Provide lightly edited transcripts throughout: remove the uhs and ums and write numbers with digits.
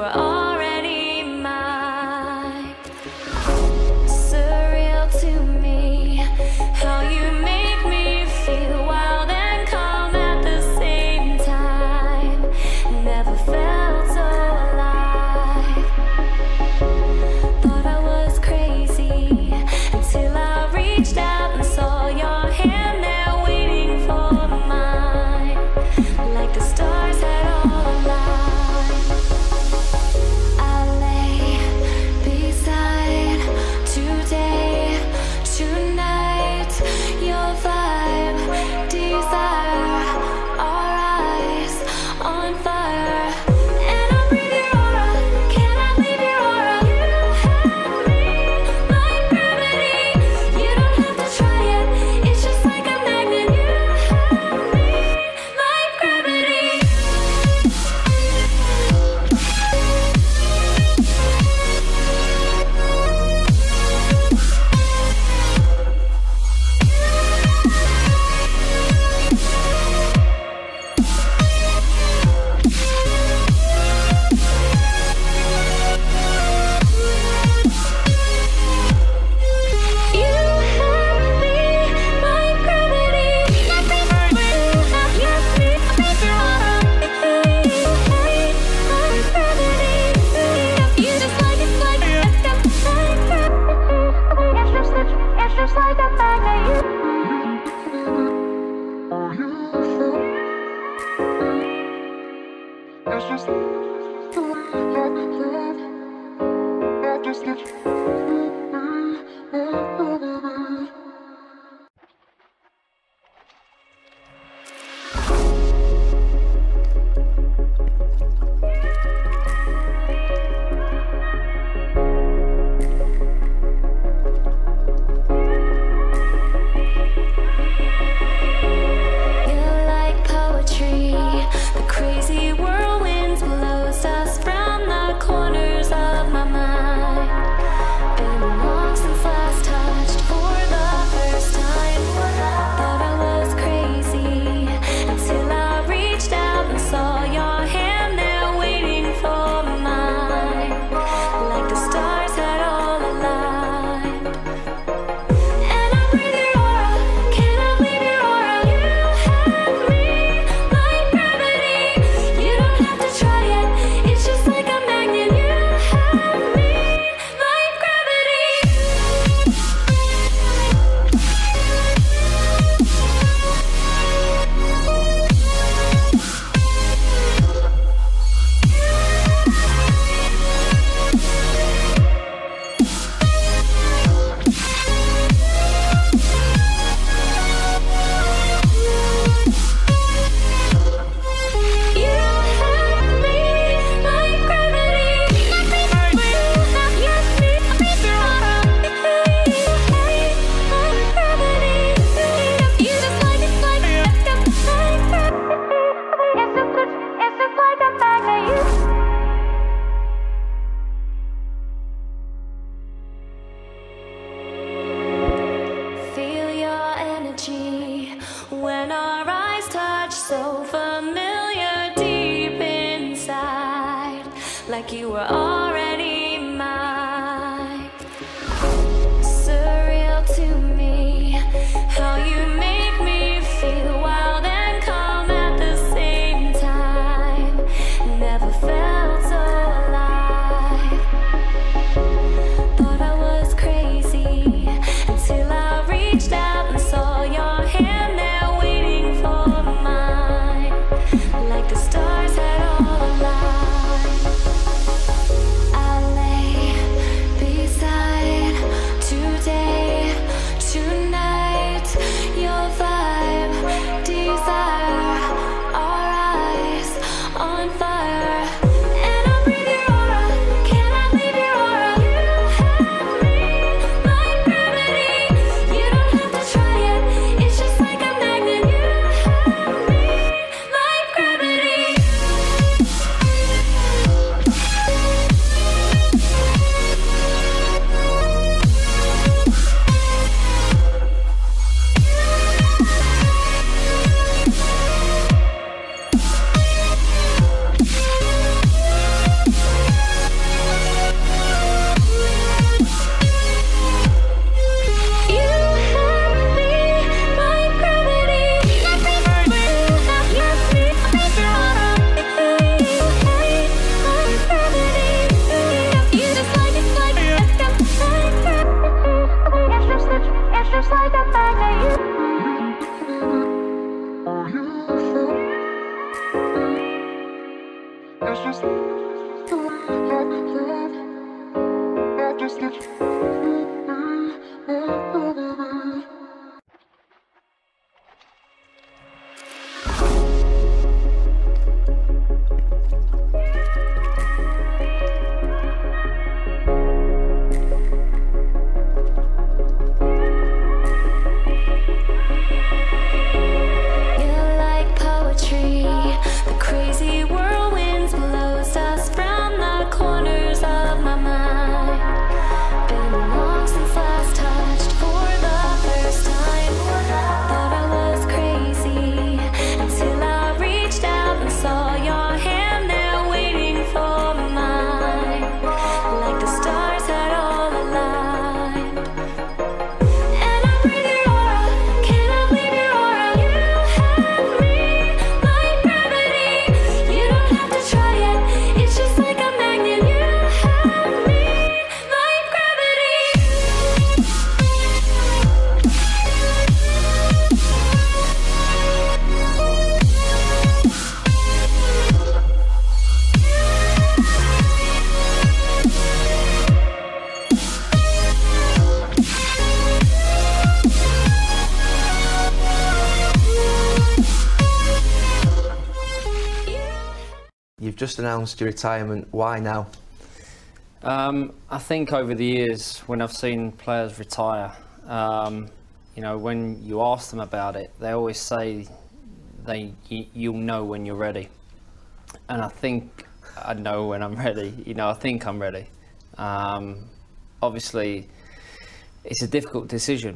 were already mine. Surreal to me how you make me feel wild and calm at the same time. Never felt so alive. Thought I was crazy until I reached out and saw your hand there waiting for mine, like the stars had all aligned. I lay beside today, tonight, your vibe, desire, our eyes on fire. And I breathe your aura, cannot leave your aura. You have me like gravity. You don't have to try it, it's just like a magnet. You have me like gravity. You have me like gravity. Yes, me like gravity. You just like it's like it's just like a magnet. It's just You're like poetry, the crazy whirlwinds blows us from the corners of my mind. Been long since last touched for the first time. Thought I was crazy until I reached out and saw your hand there waiting for mine, like the stars had all aligned. And I breathe your aura, cannot leave your aura. You have me like gravity. You don't have to try it, it's just like a magnet. You have me like gravity. You have me like gravity. Yes, me like gravity. You just like it's like it's just like a magnet. Feel your energy when our eyes touch, so familiar deep inside, like you were already mine. Surreal to me how you make me feel wild and calm at the same time. Never felt so alive. Thought I was crazy until I reached out and saw your hand there waiting for mine, like the stars had all aligned. just like a magnet. It's just You've just announced your retirement. Why now? I think over the years, when I've seen players retire, you know, when you ask them about it, they always say you'll know when you're ready. And I think I know when I'm ready. You know, I think I'm ready. Obviously, it's a difficult decision.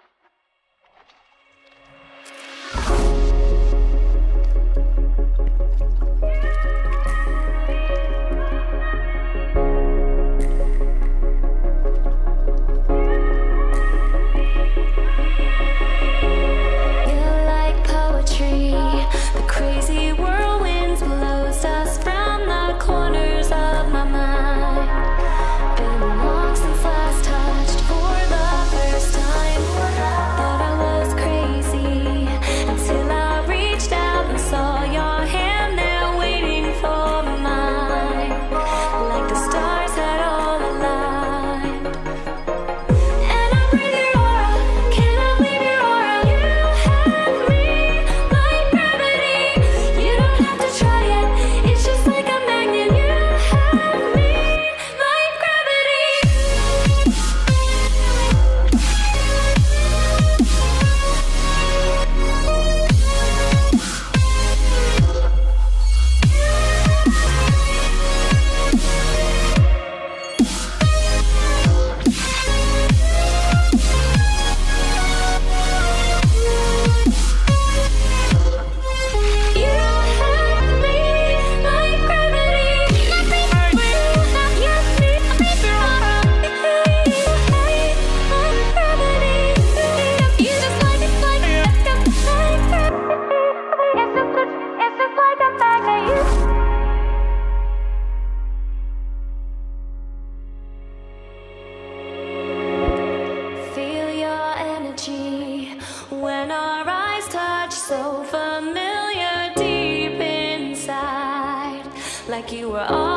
When our eyes touch, so familiar deep inside, like you were all